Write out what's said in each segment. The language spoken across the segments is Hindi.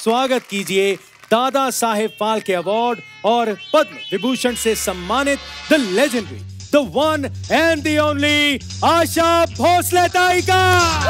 स्वागत कीजिए दादा साहेब फाल्के अवार्ड और पद्म विभूषण से सम्मानित the legendary, the one and the only Asha Bhosle Tai का।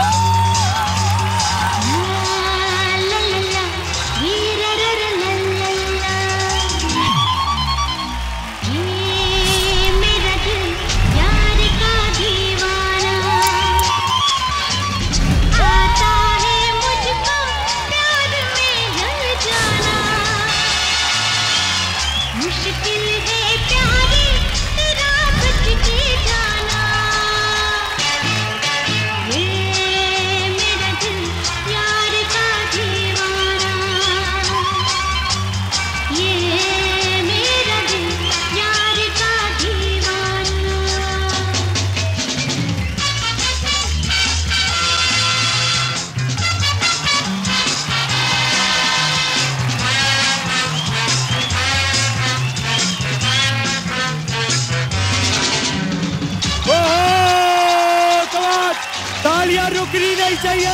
तालियां रुकनी नहीं चाहिए।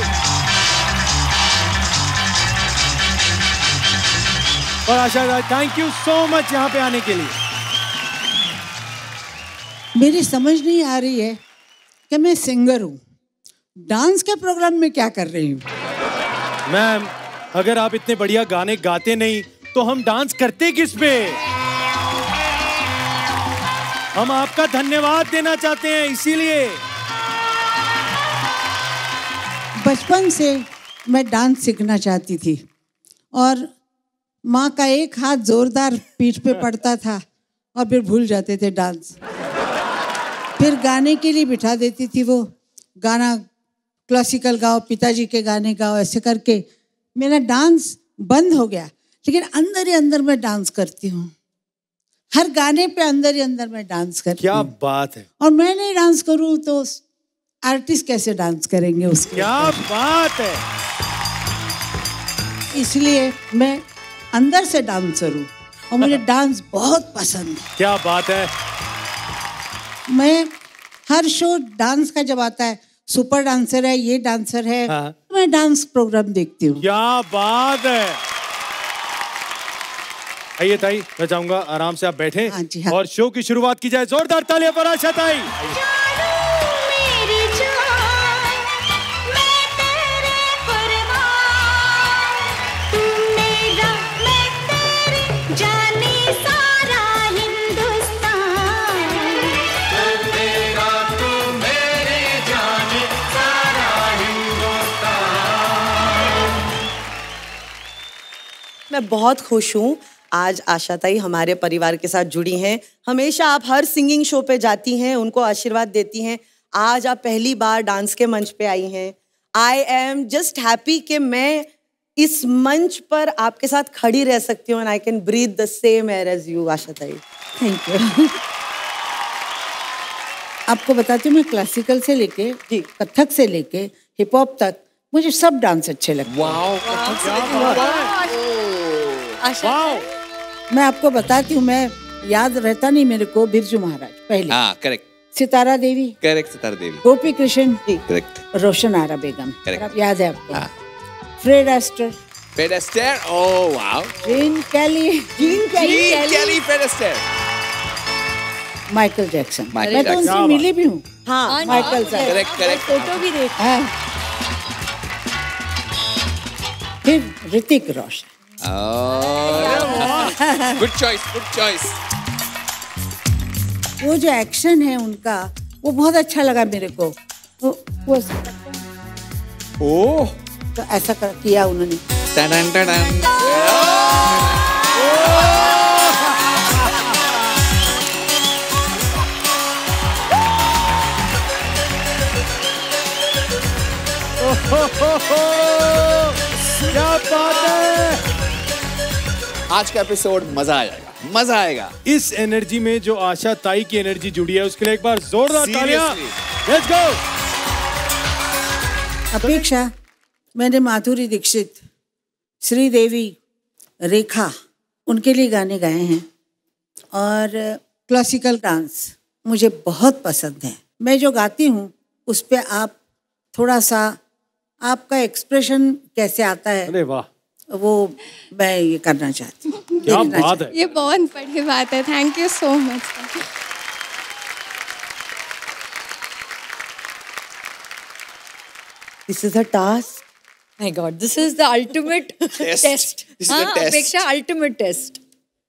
और Asha, thank you so much यहाँ पे आने के लिए। मेरी समझ नहीं आ रही है कि मैं सिंगर हूँ, डांस के प्रोग्राम में क्या कर रही हूँ। मैम, अगर आप इतने बढ़िया गाने गाते नहीं तो हम डांस करते किस पे? हम आपका धन्यवाद देना चाहते हैं, इसीलिए। बचपन से मैं डांस सीखना चाहती थी और माँ का एक हाथ जोरदार पीठ पे पड़ता था और फिर भूल जाते थे डांस। फिर गाने के लिए बिठा देती थी, वो गाना क्लासिकल गाओ, पिताजी के गाने गाओ, ऐसे करके मेरा डांस बंद हो गया। लेकिन अंदर ही अंदर मैं डांस करती हूँ, हर गाने पे अंदर ही अंदर मैं डांस करती हूँ। क्या बात है। और मैं नहीं डांस करूँ तो आर्टिस्ट कैसे डांस करेंगे उसके? क्या बात है। इसलिए मैं अंदर से डांसर हूँ और मुझे डांस बहुत पसंद है। क्या बात है। मैं हर शो डांस का जब आता है, सुपर डांसर है, ये डांसर है, मैं डांस प्रोग्राम देखती हूँ। क्या बात है। आइए ताई, मैं चाहूंगा आराम से आप बैठे और शो की शुरुआत की जाए। जोरदार तालियां पर आशा ताई। मैं बहुत खुश हूँ आज आशा ताई हमारे परिवार के साथ जुड़ी हैं। हमेशा आप हर सिंगिंग शो पे जाती हैं, उनको आशीर्वाद देती हैं। आज आप पहली बार डांस के मंच पे आई हैं। आई एम जस्ट हैप्पी कि मैं इस मंच पर आपके साथ खड़ी रह सकती हूँ and I can breathe the same air as you Asha Tai. Thank you. आपको बताती हूँ, मैं क्लासिकल से लेके कथक से लेके हिप हॉप तक मुझे सब डांस अच्छे लगते हैं। मैं आपको बताती हूँ, मैं याद रहता नहीं मेरे को, बिरजू महाराज पहले, correct, Sitara Devi, correct, Sitara Devi, Gopi Krishna, correct, Roshan Ara Begum, correct, याद है आपको? Fred Astaire, Fred Astaire, oh wow, Gene Kelly, Fred Astaire, Michael Jackson. मैं तो उनसे मिली भी हूँ। हाँ, Michael Jackson, correct, correct, photo भी देखा। फिर Hrithik Roshan. Good choice, good choice. वो जो एक्शन है उनका, वो बहुत अच्छा लगा मेरे को। वो ओह, तो ऐसा किया उन्होंने। टन टन टन। क्या बात है। आज का एपिसोड मजा आ जाएगा, मजा आएगा। इस एनर्जी में जो आशा ताई की एनर्जी जुड़ी है, उसके लिए एक बार जोरदार तालियां। Let's go. अपेक्षा, मैंने माधुरी दीक्षित, श्रीदेवी, रेखा, उनके लिए गाने गाए हैं और क्लासिकल डांस मुझे बहुत पसंद है। मैं जो गाती हूँ उस पे आप थोड़ा सा, आपका एक्सप्रेशन कैसे आता है, अरे वाह, वो मैं ये करना चाहती हूँ। क्या बात है। ये बहुत बड़ी बात है। Thank you so much. This is a task. My God, this is the ultimate test. This is the test. अपेक्षा ultimate test.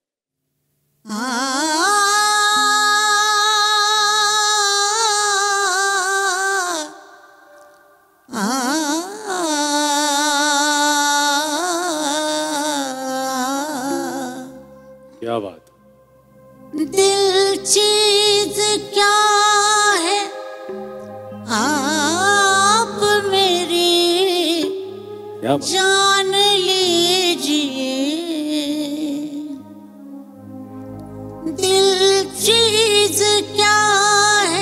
क्या बात। दिल चीज क्या है आप मेरी क्या बात। जान लीजिए, दिल चीज क्या है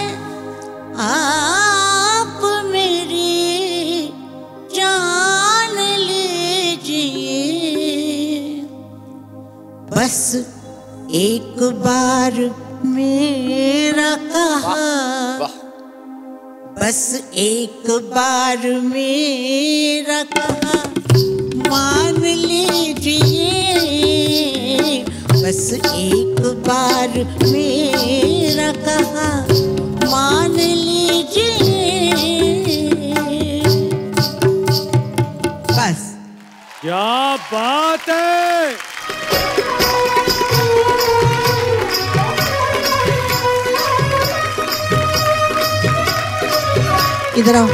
आप मेरी जान लीजिए, बस एक बार मेरा कहा, बस एक बार मेरा कहा मान लीजिए, बस एक बार मेरा कहा मान लीजिए, बस। क्या बात है। इधर आओ।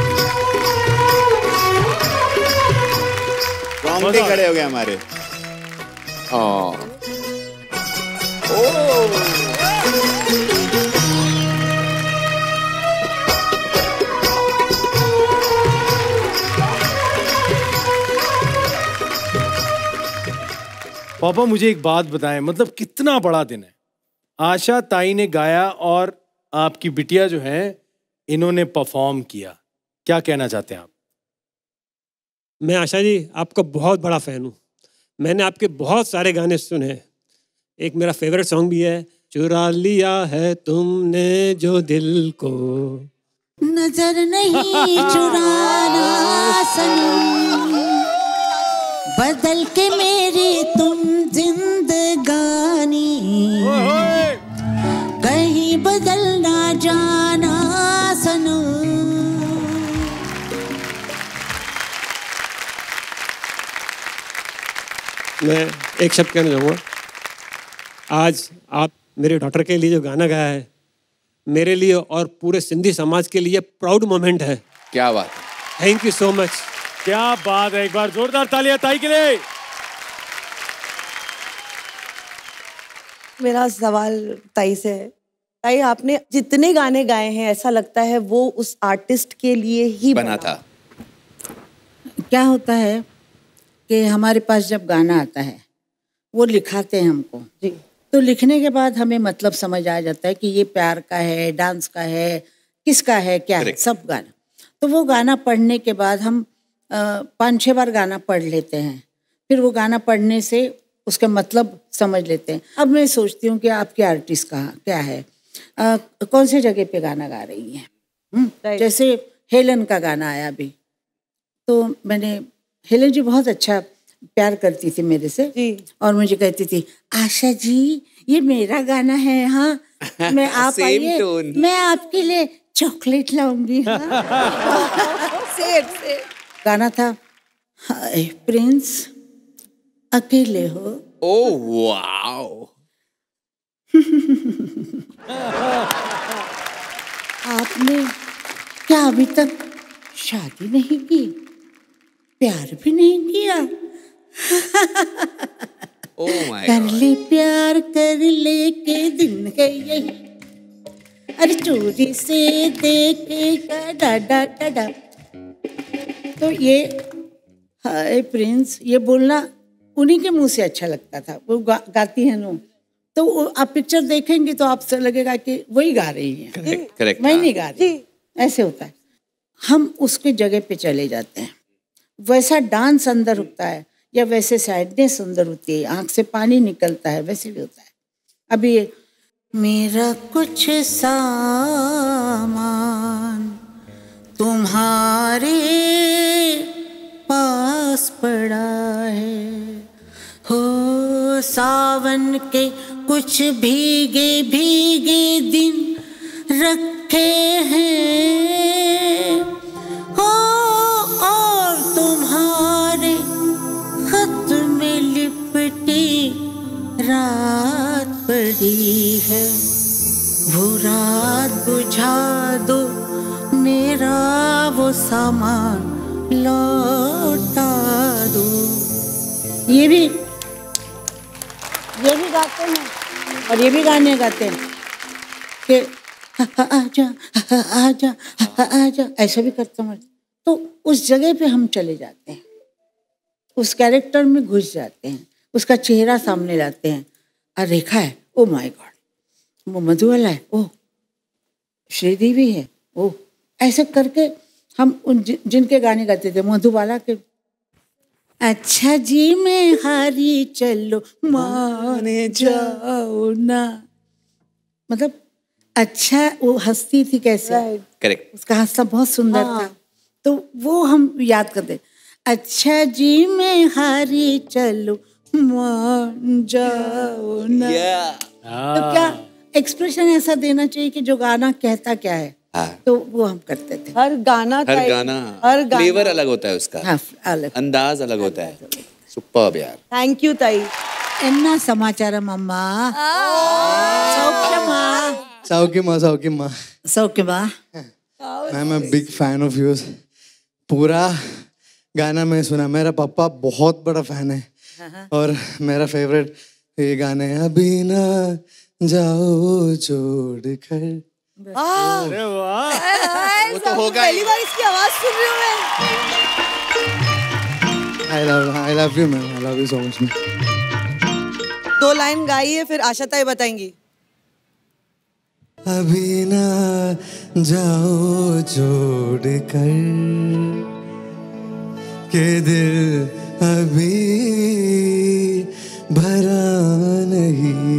रोंगटे खड़े हो गए हमारे। पापा मुझे एक बात बताएं, मतलब कितना बड़ा दिन है। आशा ताई ने गाया और आपकी बिटिया जो है इन्होंने परफॉर्म किया, क्या कहना चाहते हैं आप? मैं आशा जी आपका बहुत बड़ा फ़ैन हूँ। मैंने आपके बहुत सारे गाने सुने हैं। एक मेरा फेवरेट सॉन्ग भी है, चुरा लिया है तुमने जो दिल को, नजर नहीं चुराना सनम, बदल के मेरी तुम जिंदगानी, कहीं बदल ना जाना सनम। मैं एक शब्द कहना चाहूँगा, आज आप मेरे डॉटर के लिए जो गाना गाया है, मेरे लिए और पूरे सिंधी समाज के लिए प्राउड मोमेंट है। क्या बात। Thank you so much. क्या बात है। एक बार जोरदार तालियां ताई के लिए। मेरा सवाल ताई से है। ताई, आपने जितने गाने गाए हैं ऐसा लगता है वो उस आर्टिस्ट के लिए ही बना था। क्या होता है कि हमारे पास जब गाना आता है वो लिखाते हैं हमको जी, तो लिखने के बाद हमें मतलब समझ आ जाता है कि ये प्यार का है, डांस का है, किसका है, क्या है, सब गाना। तो वो गाना पढ़ने के बाद हम 5-6 बार गाना पढ़ लेते हैं, फिर वो गाना पढ़ने से उसका मतलब समझ लेते हैं। अब मैं सोचती हूँ कि आपकी आर्टिस्ट कहाँ क्या है, कौन से जगह पे गाना गा रही है। जैसे हेलन का गाना आया अभी, तो मैंने, हेलन जी बहुत अच्छा प्यार करती थी मेरे से और मुझे कहती थी, आशा जी ये मेरा गाना है, हाँ मैं आप आइए, मैं आपके लिए चॉकलेट लाऊंगी। गाना था हाय प्रिंस अकेले हो। Oh wow. आपने क्या अभी तक शादी नहीं की, प्यार भी नहीं किया? ओह माय कर ले प्यार कर ले के दिन है यही, अरे चोरी से देखे डा डा डा डा। तो ये हाय प्रिंस ये बोलना उन्हीं के मुंह से अच्छा लगता था। वो गाती है ना, तो आप पिक्चर देखेंगे तो आपसे लगेगा कि वही गा रही है, करेक्ट, मैं नहीं गा रही। ऐसे होता है, हम उसके जगह पे चले जाते हैं। वैसा डांस अंदर होता है या वैसे सैडनेस अंदर होती है, आंख से पानी निकलता है, वैसे भी होता है। अभी मेरा कुछ सामान तुम्हारे पास पड़ा है, सावन के कुछ भीगे भीगे दिन रखे हैं हो, और तुम्हारे खत में लिपटी रात पड़ी है, वो रात बुझा दो, मेरा वो सामान लौटा दो। ये भी गाते हैं और ये भी गाने गाते हैं कि आजा आजा आजा, ऐसा भी करता हूँ। तो उस जगह पे हम चले जाते हैं, उस कैरेक्टर में घुस जाते हैं, उसका चेहरा सामने लाते हैं। और रेखा है, ओ माय गॉड, वो मधुबाला है, ओ श्रीदेवी है, ओ, ऐसे करके हम उन जिनके गाने गाते थे मधुबाला के, अच्छा जी मैं हारी चलो माने जाओ ना, मतलब अच्छा वो हंसती थी कैसे, करेक्ट, उसका हंसना बहुत सुंदर था। तो वो हम याद करते, अच्छा जी मैं हारी चलो मान जाओ ना। तो क्या एक्सप्रेशन ऐसा देना चाहिए कि जो गाना कहता क्या है, तो वो हम करते थे। हर गाना फ्लेवर अलग होता है उसका, हाँ, अलग अंदाज अलग होता है। सुपर्ब यार, थैंक यू ताई। एन्ना समाचारम अम्मा, सौख्यमा सौख्यमा सौख्यमा। Ma'am I am big fan of yours. पूरा गाना मैं सुना, मेरा पापा बहुत बड़ा फैन है और मेरा फेवरेट ये गाने हैं, अभी ना जाओ छोड़ कर। अरे वाह, वो तो होगा ही। पहली बार इसकी आवाज सुन रही हूँ मैं। I love you ma'am, I love you so much। 2 line गाइए फिर आशा ताई बताएंगी। अभी ना जाओ छोड़ कर के दिल अभी भरा नहीं,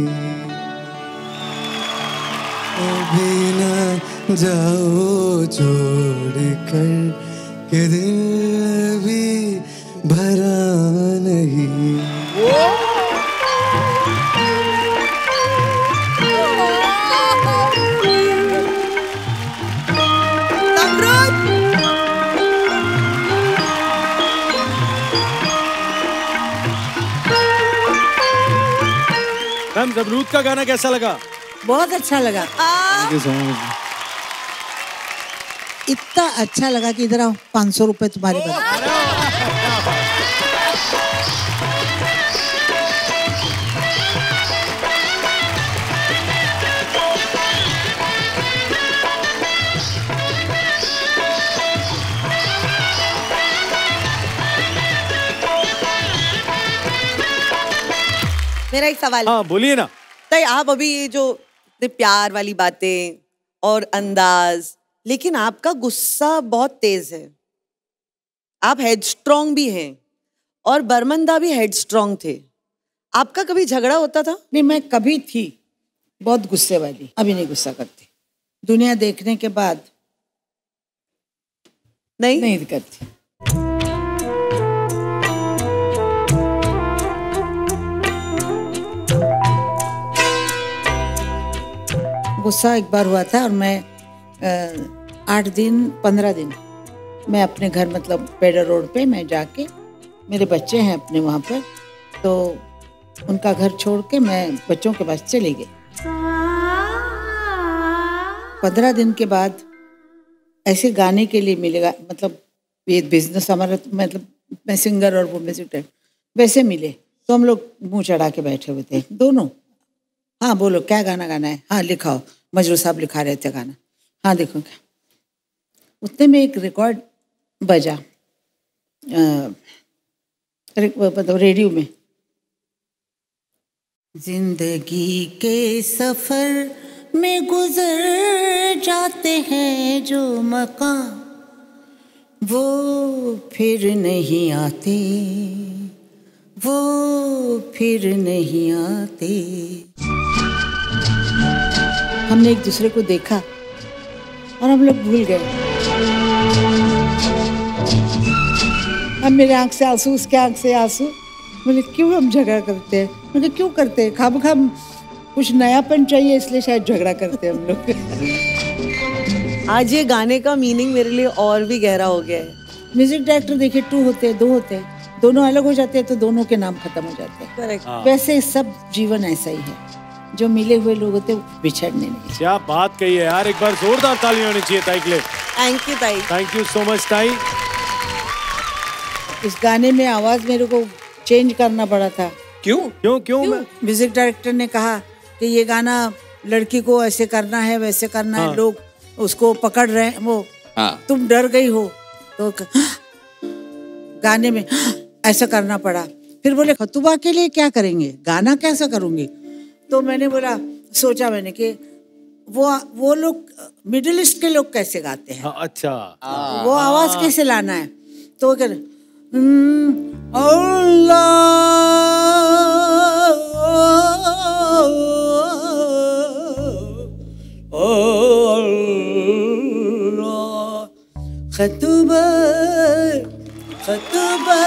अभी ना जाओ छोड़ कर के दिल अभी भरा नहीं। मैम ज़मरूद का गाना कैसा लगा? बहुत अच्छा लगा। Thank you so much. इतना अच्छा लगा कि इधर आओ, 500 रुपए तुम्हारे पास। मेरा एक सवाल। हाँ बोलिए ना। ताई आप अभी ये जो प्यार वाली बातें और अंदाज, लेकिन आपका गुस्सा बहुत तेज है, आप हेडस्ट्रॉन्ग भी हैं और बर्मंदा भी हेडस्ट्रॉन्ग थे। आपका कभी झगड़ा होता था? नहीं, मैं कभी थी बहुत गुस्से वाली, अभी नहीं गुस्सा करती। दुनिया देखने के बाद नहीं करती। गुस्सा एक बार हुआ था और मैं 8 दिन 15 दिन मैं अपने घर, मतलब पेडर रोड पे मैं जाके, मेरे बच्चे हैं अपने वहाँ पर, तो उनका घर छोड़ के मैं बच्चों के पास चली गई। 15 दिन के बाद ऐसे गाने के लिए मिलेगा, मतलब ये बिजनेस हमारा, मतलब मैं सिंगर और वो म्यूजिक वैसे मिले, तो हम लोग मुंह चढ़ा के बैठे हुए थे दोनों। हाँ बोलो क्या गाना गाना है, हाँ लिखाओ, मजरू साहब लिखा रहे थे गाना, हाँ देखो क्या। उतने में एक रिकॉर्ड बजा, मतलब रेडियो में, जिंदगी के सफर में गुजर जाते हैं जो मकाम, वो फिर नहीं आते, वो फिर नहीं आते। हमने एक दूसरे को देखा और हम लोग भूल गए। अब मेरे आंख से आंसू, उसके आंख से आंसू, बोले क्यों हम झगड़ा करते हैं? मैंने क्यों करते हैं? खाम कुछ नयापन चाहिए इसलिए शायद झगड़ा करते हैं हम लोग। आज ये गाने का मीनिंग मेरे लिए और भी गहरा हो गया है। म्यूजिक डायरेक्टर देखिए 2 होते हैं, 2 होते हैं, दोनों अलग हो जाते हैं तो दोनों के नाम खत्म हो जाते हैं। करेक्ट। वैसे सब जीवन ऐसा ही है, जो मिले हुए लोग होते हैं बिछड़ने नहीं। क्या बात कही है यार, एक बार जोरदार ताली होनी चाहिए ताई के लिए। Thank you Tai. Thank you so much Tai. इस गाने में आवाज मेरे को चेंज करना पड़ा था। क्यों? म्यूजिक डायरेक्टर ने कहा कि ये गाना लड़की को ऐसे करना है, वैसे करना है, लोग उसको पकड़ रहे हैं, वो तुम डर गई हो तो गाने में ऐसा करना पड़ा। फिर बोले खतुबा के लिए क्या करेंगे, गाना कैसा करूंगी? तो मैंने बोला, सोचा मैंने कि वो लोग मिडिल ईस्ट के लोग कैसे गाते हैं, अच्छा वो आवाज कैसे लाना है। तो वो खतुबा खतुबा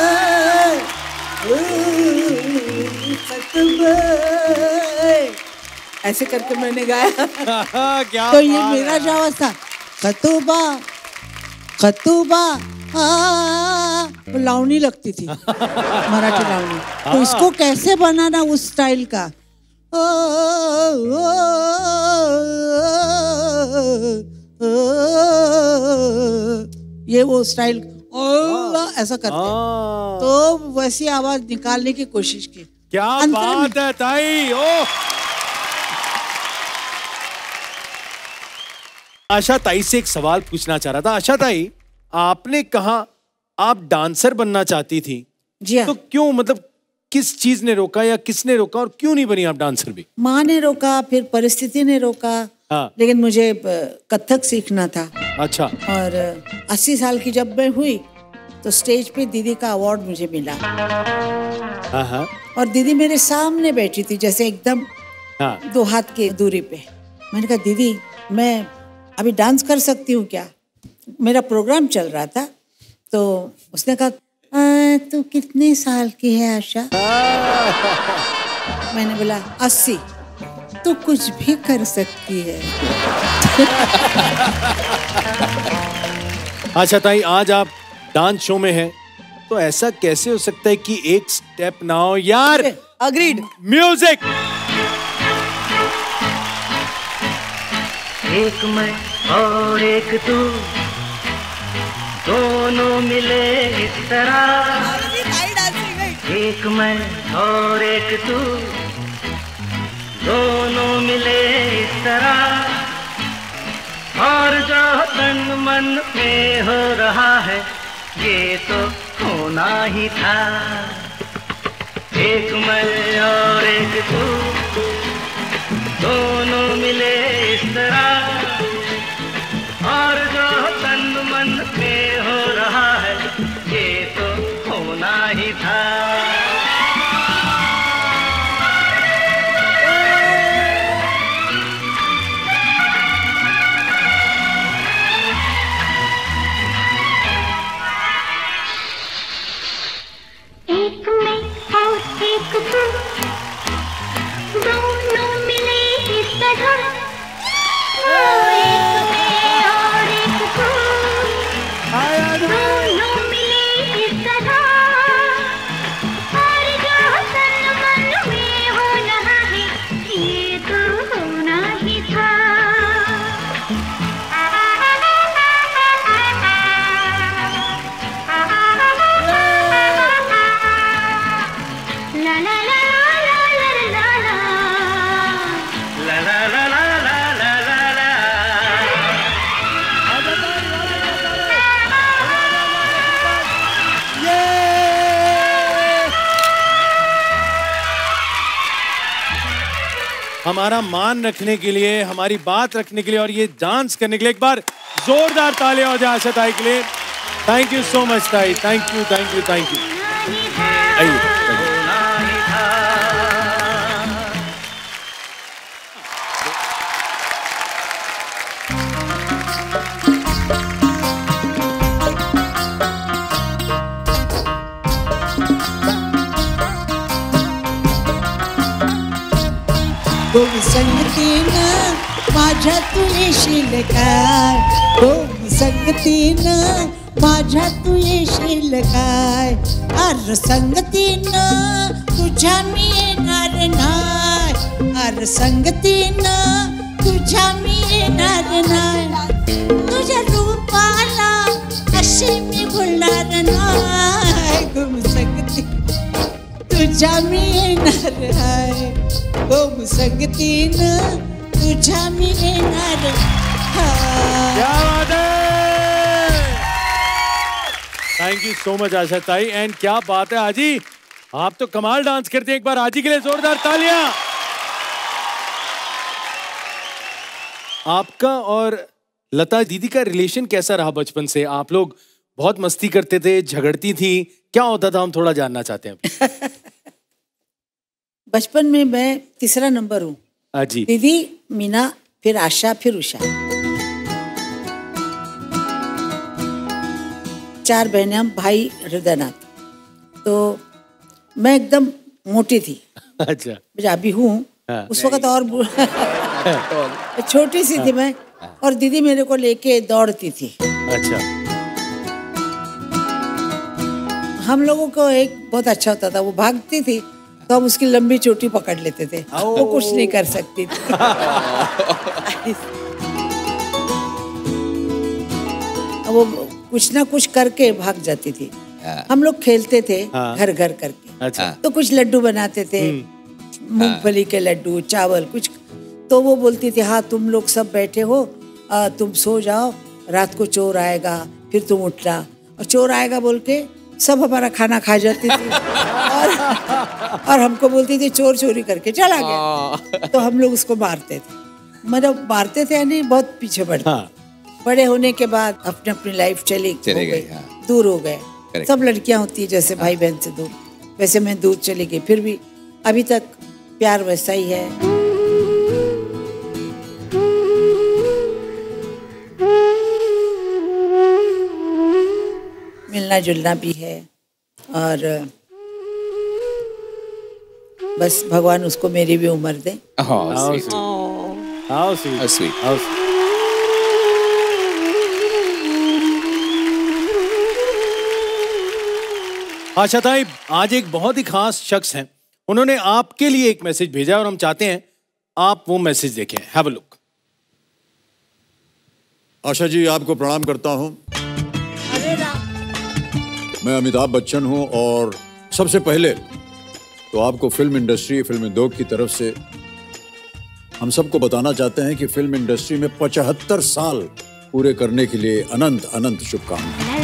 खतुबा ऐसे करके मैंने गाया। क्या तो ये मेरा जो आवाज था, खतुबा खतुबा वो लावनी लगती थी, मराठी लावनी। तो इसको कैसे बनाना उस स्टाइल का, ये वो स्टाइल ऐसा करते हैं, तो वैसी आवाज निकालने की कोशिश की। क्या बात है ताई। आशा ताई से एक सवाल पूछना चाह रहा था। आशा ताई, आपने कहा आप डांसर बनना चाहती थी, जी हाँ। तो क्यों, मतलब किस चीज ने रोका या किसने रोका और क्यों नहीं बनी आप डांसर भी? माँ ने रोका, फिर परिस्थिति ने रोका। हाँ। लेकिन मुझे कथक सीखना था। अच्छा। और 80 साल की जब मैं हुई तो स्टेज पे दीदी का अवार्ड मुझे मिला। हाँ। और दीदी मेरे सामने बैठी थी, जैसे एकदम 2 हाथ की दूरी पे। मैंने कहा दीदी मैं अभी डांस कर सकती हूँ क्या? मेरा प्रोग्राम चल रहा था। तो उसने कहा तू कितने साल की है आशा? मैंने बोला 80। तो कुछ भी कर सकती है। अच्छा ताई, आज आप डांस शो में हैं, तो ऐसा कैसे हो सकता है कि एक स्टेप ना हो यार? अग्रीड। म्यूजिक। एक मैं और एक तू, दोनों मिले इस तरह। एक मैं और एक तू, दोनों मिले इस तरह। और जो तन मन में हो रहा है, ये तो होना ही था। एक मैं और एक तू, दोनों मिले इस तरह। और जो तन मन में हो रहा है, ये तो होना ही था। एक मैं और एक तू, दोनों मिले इस तरह। एक मैं और एक तू, दोनों मिले इस तरह। और जो तन मन में हो रहा है, ये तो होना ही था। La la la la la la la La la la la la la la la। हमारा मान रखने के लिए, हमारी बात रखने के लिए और ये डांस करने के लिए एक बार जोरदार तालियां हो जाए आशा ताई के लिए। Thank you so much Tai. Thank you thank you thank you. आइए। गोम संगतीनं माझ्या तू येशील काय, गोम संगतीनं माझ्या तू येशील काय, अर संगतीनं तुझ्या मी येणार नाय, अर संगतीनं तुझ्या मी येणार नाय, तुझ्या रूपाला अशी मी भुलणार नाय, गोम संगती तुझ्या मी येणार हाय, गोम संगतीनं तुझ्या मी येणार हाय. Thank you so much Asha Tai. And क्या बात है आजी, आप तो कमाल डांस करते हैं. एक बार आजी के लिए जोरदार तालियां. आपका और लता दीदी का रिलेशन कैसा रहा बचपन से? आप लोग बहुत मस्ती करते थे, झगड़ती थी, क्या होता था, हम थोड़ा जानना चाहते हैं. बचपन में मैं तीसरा नंबर हूँ. जी. दीदी, मीना, फिर आशा, फिर उषा. 4 बहनें, हम भाई हृदयनाथ. तो मैं एकदम मोटी थी. अच्छा. मुझे अभी हूँ. उस वक्त और छोटी सी थी मैं, और दीदी मेरे को लेके दौड़ती थी. अच्छा. हम लोगों को एक बहुत अच्छा होता था, वो भागती थी तो हम उसकी लंबी चोटी पकड़ लेते थे. वो कुछ नहीं कर सकती थी. वो कुछ ना कुछ करके भाग जाती थी. हम लोग खेलते थे घर घर करके. अच्छा. तो कुछ लड्डू बनाते थे, मूंगफली के लड्डू, चावल कुछ. तो वो बोलती थी, हाँ तुम लोग सब बैठे हो, तुम सो जाओ, रात को चोर आएगा, फिर तुम उठना. और चोर आएगा बोल के सब हमारा खाना खा जाती थी. और हमको बोलती थी चोर चोरी करके चला गया. तो हम लोग उसको मारते थे. मतलब मारते थे नहीं, बहुत पीछे पड़ते. बड़े होने के बाद अपने अपनी लाइफ चले गई. दूर हो गए. सब लड़कियां होती है जैसे भाई बहन से दूर, वैसे मैं दूर चली गई. फिर भी अभी तक प्यार वैसा ही है. मिलना जुलना भी है. और बस भगवान उसको मेरी भी उम्र दे. आशा ताई, आज एक बहुत ही खास शख्स हैं, उन्होंने आपके लिए एक मैसेज भेजा और हम चाहते हैं आप वो मैसेज देखें. Have a look. Asha ji, आपको प्रणाम करता हूं. मैं अमिताभ बच्चन हूं और सबसे पहले तो आपको फिल्म इंडस्ट्री, फिल्म उद्योग की तरफ से हम सबको बताना चाहते हैं कि फिल्म इंडस्ट्री में 75 साल पूरे करने के लिए अनंत अनंत शुभकामनाएं.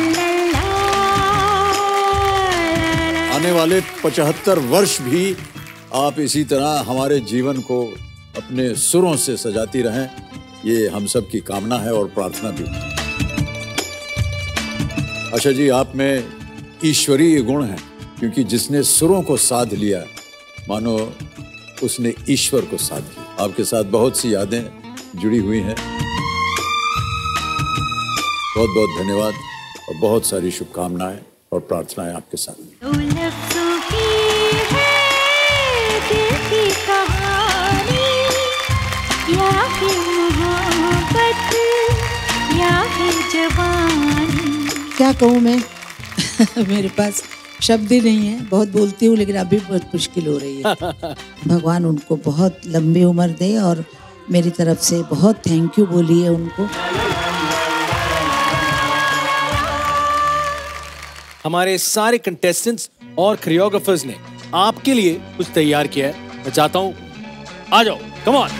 आने वाले 75 वर्ष भी आप इसी तरह हमारे जीवन को अपने सुरों से सजाती रहें, ये हम सब की कामना है और प्रार्थना भी. आशा जी, आप में ईश्वरीय गुण है, क्योंकि जिसने सुरों को साध लिया मानो उसने ईश्वर को साध लिया. आपके साथ बहुत सी यादें जुड़ी हुई हैं. बहुत बहुत धन्यवाद और बहुत सारी शुभकामनाएं और प्रार्थनाएं आपके साथ. क्या कहूँ मैं. मेरे पास शब्द ही नहीं है. बहुत बोलती हूँ लेकिन अभी बहुत मुश्किल हो रही है. भगवान उनको बहुत लंबी उम्र दे और मेरी तरफ से बहुत थैंक यू बोलिए उनको. हमारे सारे कंटेस्टेंट्स और कोरियोग्राफर्स ने आपके लिए कुछ तैयार किया है. मैं चाहता हूं आ जाओ, कम ऑन.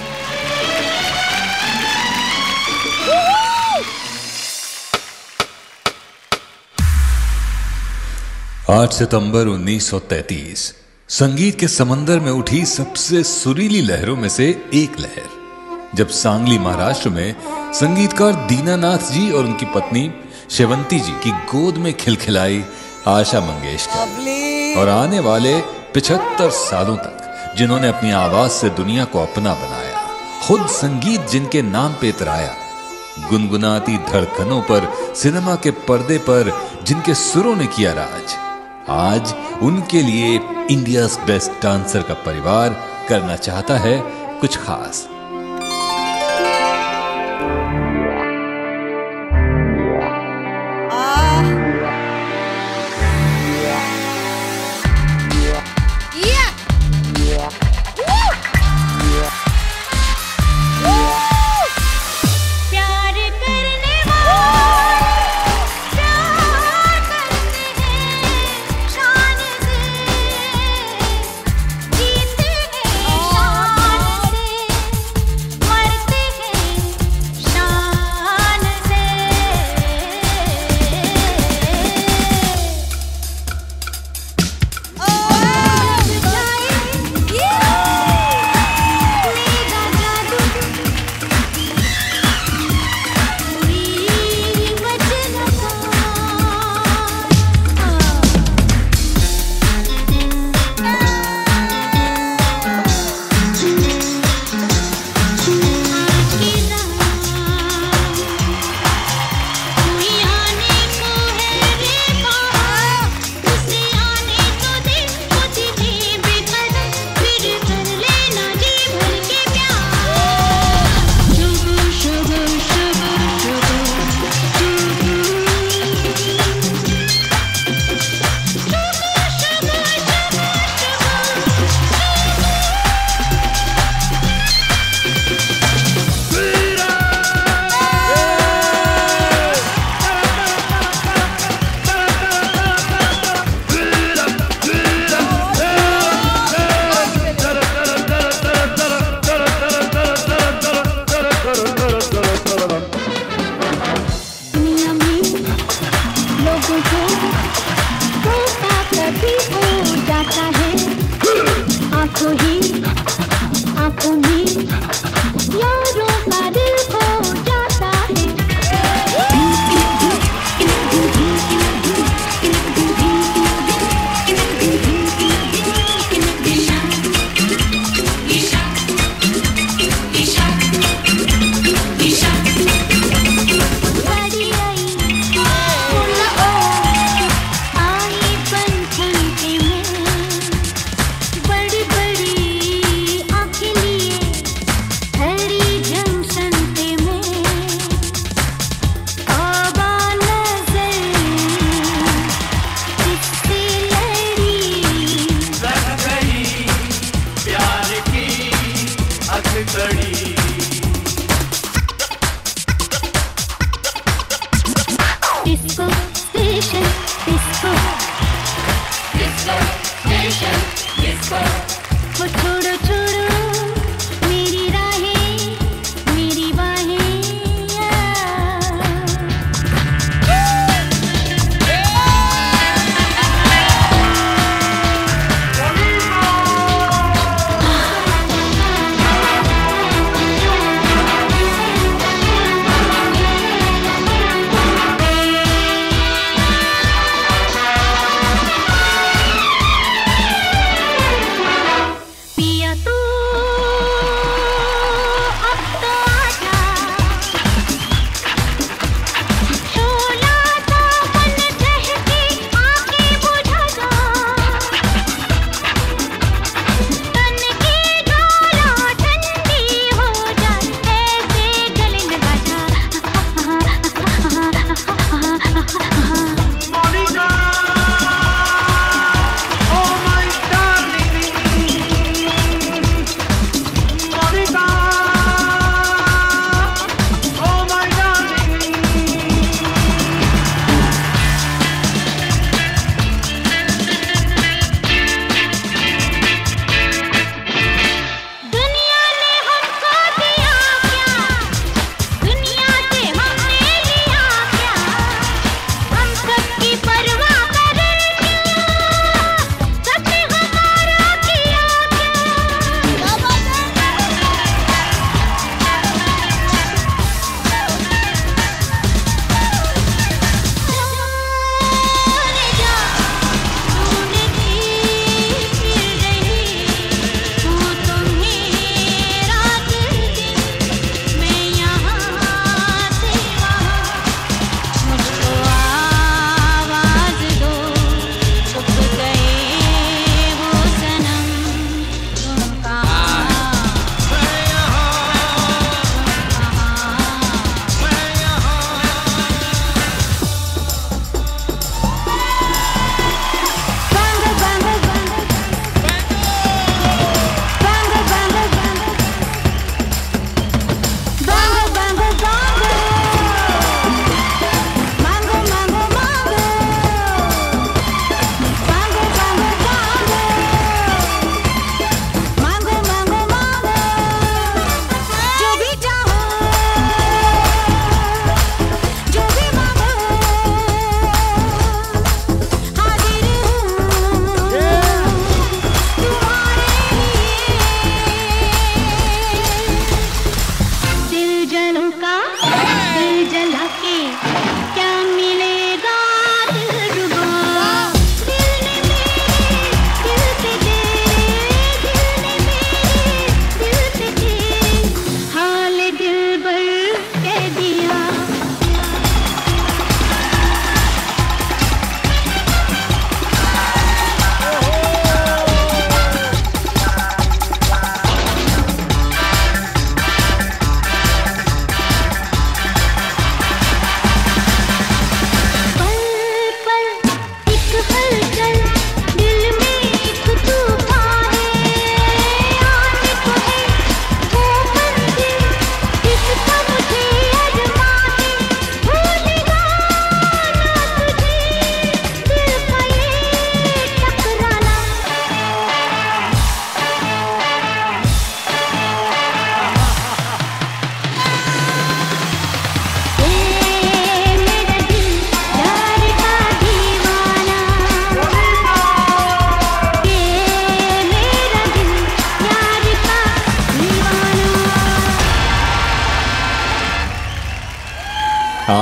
8 सितंबर 1933 संगीत के समंदर में उठी सबसे सुरीली लहरों में से एक लहर, जब सांगली महाराष्ट्र में संगीतकार दीनानाथ जी और उनकी पत्नी शेवंती जी की गोद में खिलखिलाई आशा मंगेशकर, और आने वाले 75 सालों तक जिन्होंने अपनी आवाज से दुनिया को अपना बनाया, खुद संगीत जिनके नाम पे इतराया, गुनगुनाती धड़कनों पर सिनेमा के पर्दे पर जिनके सुरों ने किया राज, आज उनके लिए इंडियाज़ बेस्ट डांसर का परिवार करना चाहता है कुछ खास।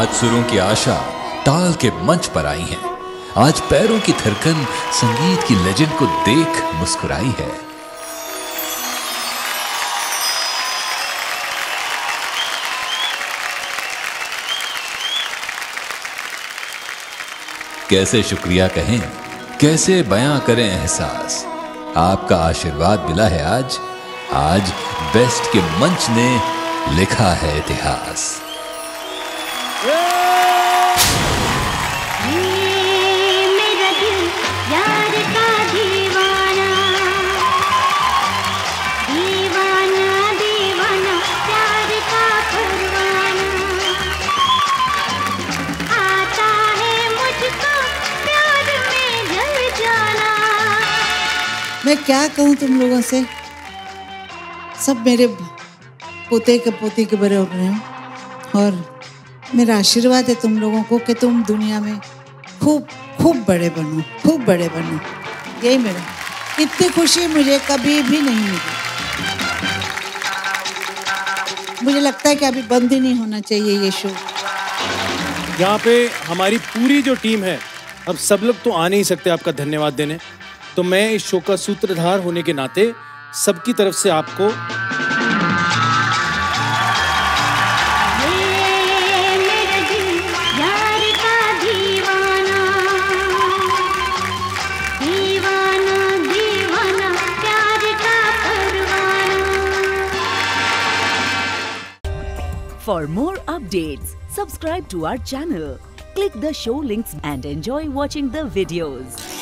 आज सुरों की आशा ताल के मंच पर आई हैं। आज पैरों की धड़कन संगीत की लेजेंड को देख मुस्कुराई है। कैसे शुक्रिया कहें, कैसे बयां करें एहसास। आपका आशीर्वाद मिला है आज। आज बेस्ट के मंच ने लिखा है इतिहास। मैं क्या कहूँ तुम लोगों से, सब मेरे पोते के पोती के बराबर हैं और मेरा आशीर्वाद है तुम लोगों को कि तुम दुनिया में खूब खूब बड़े बनो, खूब बड़े बनो। यही मेरा, इतनी खुशी मुझे कभी भी नहीं मिली। मुझे लगता है कि अभी बंद ही नहीं होना चाहिए ये शो। यहाँ पे हमारी पूरी जो टीम है, अब सब लोग तो आ नहीं सकते आपका धन्यवाद देने, तो मैं इस शो का सूत्रधार होने के नाते सबकी तरफ से आपको For more updates, subscribe to our channel, click the show links and enjoy watching the videos.